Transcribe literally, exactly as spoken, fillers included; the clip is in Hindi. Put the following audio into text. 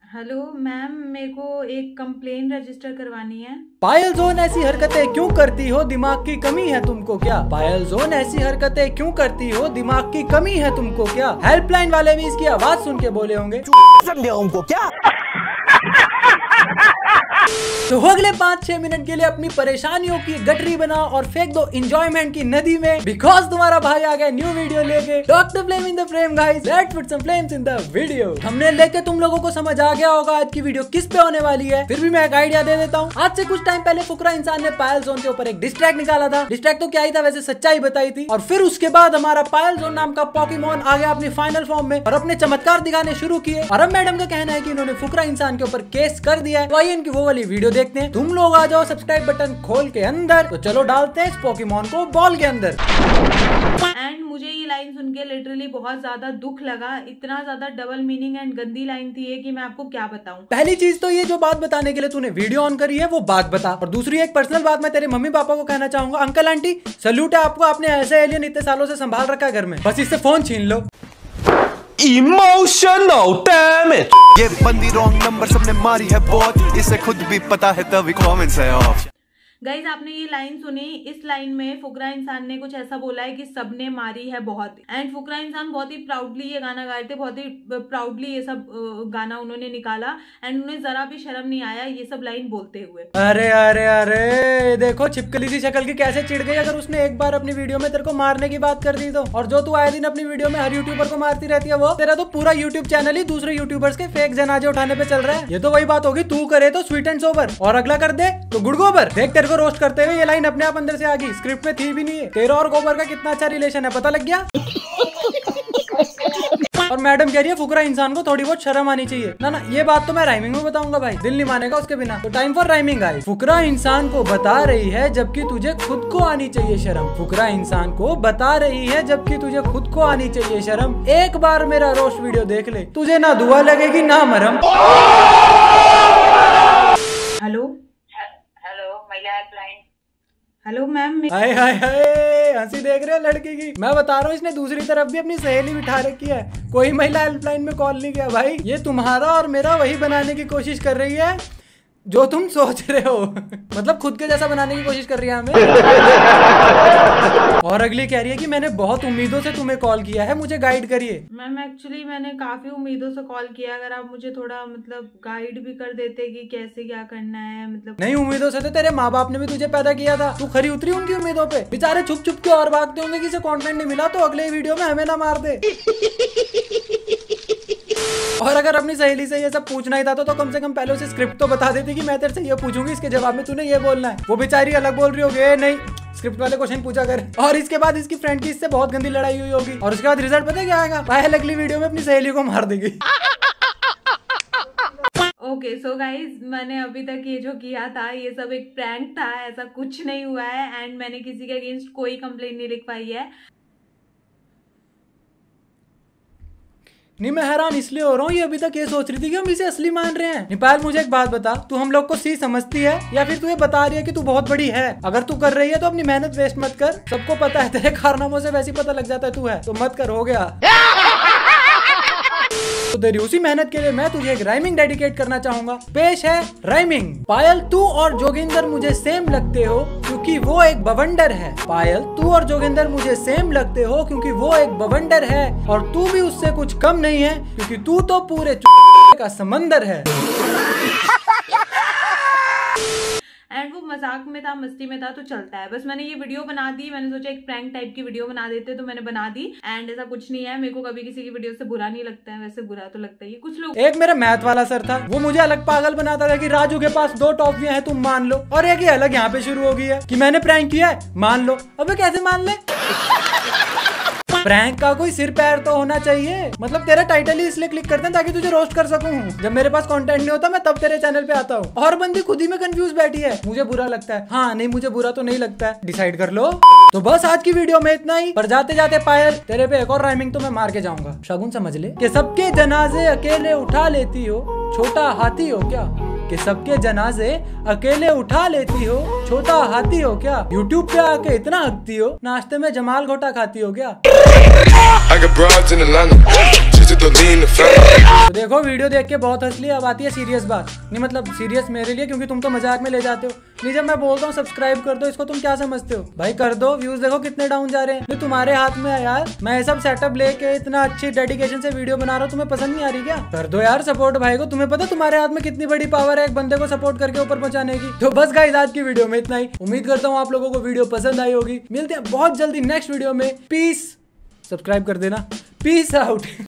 हेलो मैम, मेरे को एक कंप्लेन रजिस्टर करवानी है। पायल जोन ऐसी हरकतें क्यों करती हो, दिमाग की कमी है तुमको क्या? पायल जोन ऐसी हरकतें क्यों करती हो, दिमाग की कमी है तुमको क्या? हेल्पलाइन वाले भी इसकी आवाज सुन के बोले होंगे उनको क्या? तो अगले पाँच छह मिनट के लिए अपनी परेशानियों की गटरी बनाओ और फेंक दो एंजॉयमेंट की नदी में, बिकॉज तुम्हारा भाई आ गया न्यू वीडियो लेके। Doctor flame in the frame guys, let's put some flames in the video. हमने लेके तुम लोगों को समझ आ गया होगा आज की वीडियो किस पे होने वाली है, फिर भी मैं एक आइडिया दे देता हूँ। आज से कुछ टाइम पहले फुकरा इंसान ने पायल जोन के ऊपर एक डिस्ट्रैक्ट निकाला था। डिस्ट्रैक्ट तो क्या ही था, वैसे सच्चाई बताई थी। और फिर उसके बाद हमारा पायल जोन नाम का पॉकीमोन आ गया अपनी फाइनल फॉर्म में और अपने चमत्कार दिखाने शुरू किए। और अब मैडम का कहना है कि इन्होंने फुकरा इंसान के ऊपर केस कर दिया है। तो आइए इनकी वो वाली वीडियो देखते हैं। तुम लोग आ जाओ सब्सक्राइब बटन खोल के अंदर। तो चलो डालते हैं इस पोकेमोन को बॉल के अंदर। एंड मुझे ये लाइन सुन के लिटरली बहुत ज्यादा दुख लगा। इतना ज्यादा डबल मीनिंग एंड गंदी लाइन थी ये कि मैं आपको क्या बताऊं। पहली चीज तो ये जो बात बताने के लिए तूने वीडियो ऑन करी है वो बात बता। और दूसरी एक पर्सनल बात मैं तेरे मम्मी पापा को कहना चाहूंगा, अंकल आंटी सल्यूट है आपको, आपने ऐसे एलियन इतने सालों से संभाल रखा है घर में, बस इससे फोन छीन लो। Emotional damage. ये बंदी रॉन्ग नंबर सबने मारी है बहुत, इसे खुद भी पता है तभी कमेंट्स है ऑफ। गाइज आपने ये लाइन सुनी, इस लाइन में फुकरा इंसान ने कुछ ऐसा बोला है कि सबने मारी है बहुत। एंड फुकरा इंसान बहुत ही प्राउडली ये गाना गाए थे, बहुत ही प्राउडली ये सब गाना उन्होंने निकाला। एंड उन्हें जरा भी शर्म नहीं आया ये सब लाइन बोलते हुए। अरे अरे अरे देखो छिपकली सी शक्ल की कैसे चिढ़ गई अगर उसने एक बार अपनी वीडियो में तेरे को मारने की बात कर दी तो। और जो तू आए दिन अपनी वीडियो में हर यूट्यूबर को मारती रहती है, वो तेरा तो पूरा यूट्यूब चैनल ही दूसरे यूट्यूबर्स के फेक जनाजे उठाने पे चल रहा है। ये तो वही बात होगी, तू करे तो स्वीट एंड सोबर और अगला कर दे तो गुड़ गोबर। देख तेरे को रोस्ट करते हुए ये लाइन अपने आप अंदर से आ गई, स्क्रिप्ट में थी भी नहीं है। तेरा और गोबर का कितना अच्छा रिलेशन है पता लग गया। और मैडम कह रही है फुकरा इंसान को थोड़ी बहुत शर्म आनी चाहिए। ना ना ये बात तो मैं राइमिंग में बताऊंगा भाई, दिल नहीं मानेगा उसके बिना। तो टाइम फॉर राइमिंग आई। फुकरा इंसान को बता रही है जबकि तुझे खुद को आनी चाहिए शर्म। फुकरा इंसान को बता रही है जबकि तुझे खुद को आनी चाहिए शर्म। एक बार मेरा रोस्ट वीडियो देख ले, तुझे ना दुआ लगेगी ना मरम। हेलो हेलो महिला helpline. Hello ma'am. Hi hi hi हंसी देख रहे हो लड़की की। मैं बता रहा हूँ इसने दूसरी तरफ भी अपनी सहेली बिठा रखी है, कोई महिला हेल्पलाइन में कॉल नहीं किया भाई। ये तुम्हारा और मेरा वही बनाने की कोशिश कर रही है जो तुम सोच रहे हो। मतलब खुद के जैसा बनाने की कोशिश कर रही है हमें। और अगली कह रही है कि मैंने बहुत उम्मीदों से तुम्हें कॉल किया है, मुझे गाइड करिए। मैम एक्चुअली मैंने काफी उम्मीदों से कॉल किया, अगर आप मुझे थोड़ा मतलब गाइड भी कर देते कि कैसे क्या करना है। मतलब नहीं उम्मीदों से तो तेरे माँ बाप ने भी तुझे पैदा किया था, तू खरी उतरी उनकी उम्मीदों पे। बेचारे छुप छुप के और भागते होंगे कि इसे कंटेंट नहीं मिला तो अगले वीडियो में हमें ना मार दे। और अगर अपनी सहेली से ये सब पूछना ही था तो, तो कम से कम पहले उसे स्क्रिप्ट तो बता देती कि मैं तेरे से ये पूछूंगी, इसके जवाब में तूने ये बोलना है। वो बेचारी अलग बोल रही होगी, नहीं स्क्रिप्ट वाले क्वेश्चन पूछा कर। और इसके बाद इसकी फ्रेंड की इससे बहुत गंदी लड़ाई हुई होगी और उसके बाद रिजल्ट पता है क्या आएगा, पहले अगली वीडियो में अपनी सहेली को मार देगी। ओके सो गाइज मैंने अभी तक ये जो किया था ये सब एक प्रैंक था, ऐसा कुछ नहीं हुआ है। एंड मैंने किसी के अगेंस्ट कोई कंप्लेन नहीं लिख पाई है। नहीं मैं हैरान इसलिए हो रहा हूँ, ये अभी तक ये सोच रही थी कि हम इसे असली मान रहे हैं। नेपाल मुझे एक बात बता, तू हम लोग को सी समझती है या फिर तू ये बता रही है कि तू बहुत बड़ी है? अगर तू कर रही है तो अपनी मेहनत वेस्ट मत कर, सबको पता है तेरे कारनामों से वैसे पता लग जाता है तू है, तो मत कर, हो गया। तो तेरी उसी मेहनत के लिए मैं तुझे एक राइमिंग डेडिकेट करना चाहूंगा। पेश है राइमिंग। पायल तू और जोगिंदर मुझे सेम लगते हो क्योंकि वो एक बवंडर है। पायल तू और जोगिंदर मुझे सेम लगते हो क्योंकि वो एक बवंडर है। और तू भी उससे कुछ कम नहीं है क्योंकि तू तो पूरे का समंदर है। एंड वो मजाक में था, मस्ती में था तो चलता है। बस मैंने ये वीडियो बना दी, मैंने सोचा एक प्रैंक टाइप की वीडियो बना देते तो मैंने बना दी। एंड ऐसा कुछ नहीं है, मेरे को कभी किसी की वीडियो से बुरा नहीं लगता है, वैसे बुरा तो लगता ही है कुछ लोग। एक मेरा मैथ वाला सर था, वो मुझे अलग पागल बनाता था कि राजू के पास दो टॉफियां हैं तुम मान लो, और एक ये अलग यहाँ पे शुरू हो गई है कि मैंने प्रैंक किया है मान लो। अबे कैसे मान ले? प्रैंक का कोई सिर पैर तो होना चाहिए। मतलब तेरा टाइटल ही इसलिए क्लिक करते हैं ताकि तुझे रोस्ट कर सकूं। जब मेरे पास कंटेंट नहीं होता मैं तब तेरे चैनल पे आता हूँ। और बंदी खुद ही में कंफ्यूज बैठी है, मुझे बुरा लगता है, हाँ नहीं मुझे बुरा तो नहीं लगता है, डिसाइड कर लो। तो बस आज की वीडियो में इतना ही। पर जाते जाते पायल तेरे पे एक और राइमिंग तो मैं मार के जाऊंगा, शगुन समझ ले। कि सबके जनाजे अकेले उठा लेती हो, छोटा हाथी हो क्या? कि सबके जनाजे अकेले उठा लेती हो, छोटा हाथी हो क्या? यूट्यूब पे आके इतना हकती हो, नाश्ते में जमाल घोटा खाती हो क्या? I got broads in Atlanta, just to lean the family. देखो वीडियो देख के बहुत हंस लिया, अब आती है सीरियस बात। नहीं मतलब सीरियस मेरे लिए, क्योंकि तुम तो मजाक में ले जाते हो। नहीं जब मैं बोलता हूँ सब्सक्राइब कर दो, इसको तुम क्या समझते हो भाई? कर दो, व्यूज देखो कितने डाउन जा रहे हैं। नहीं तुम्हारे हाथ में है यार, मैं सब सेटअप लेके इतना अच्छी डेडिकेशन से वीडियो बना रहा हूँ, तुम्हें पसंद नहीं आ रही क्या? कर दो यार सपोर्ट भाई को, तुम्हें पता तुम्हारे हाथ में कितनी बड़ी पावर है एक बंदे को सपोर्ट करके ऊपर पहुंचाने की। तो बस गाइस आज की वीडियो में इतना ही, उम्मीद करता हूँ आप लोगों को वीडियो पसंद आई होगी। मिलते हैं बहुत जल्दी नेक्स्ट वीडियो में, पीस। सब्सक्राइब कर देना, पीस आउट।